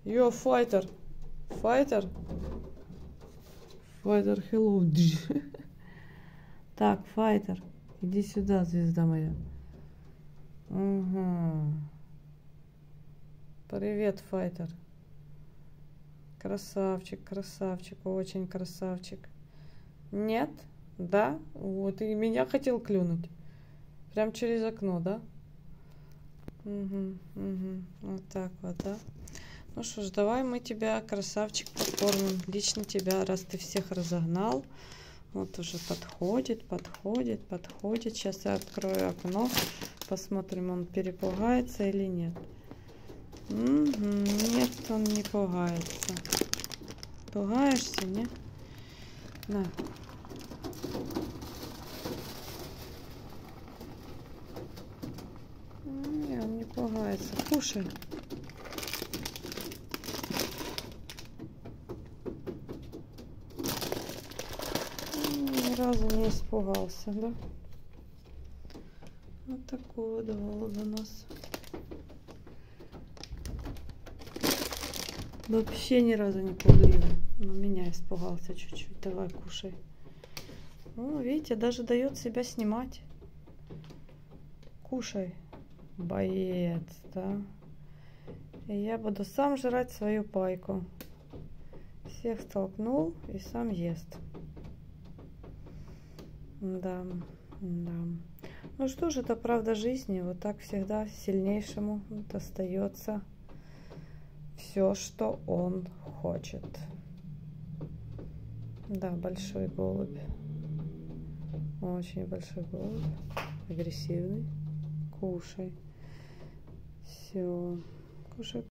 Йо, файтер. Файтер. Файтер, hello. Так, файтер. Иди сюда, звезда моя. Угу. Привет, файтер. Красавчик, красавчик, очень красавчик. Нет? Да? Вот и меня хотел клюнуть. Прям через окно, да? Угу, угу. Вот так вот, да? Ну что ж, давай мы тебя, красавчик, покормим. Лично тебя, раз ты всех разогнал. Вот уже подходит, подходит, подходит. Сейчас я открою окно. Посмотрим, он перепугается или нет. Угу, нет, он не пугается. Пугаешься, не? На. Не, он не пугается. Кушай. Ни разу не испугался, да? Вот такой вот голод у нас. Вообще ни разу не пугливый. Но меня испугался чуть-чуть. Давай, кушай. О, видите, даже дает себя снимать. Кушай. Боец, да? И я буду сам жрать свою пайку. Всех столкнул и сам ест. Да, да. Ну что ж, это правда жизни. Вот так всегда сильнейшему достается все, что он хочет. Да, большой голубь. Очень большой голубь. Агрессивный. Кушай. Все. Кушай.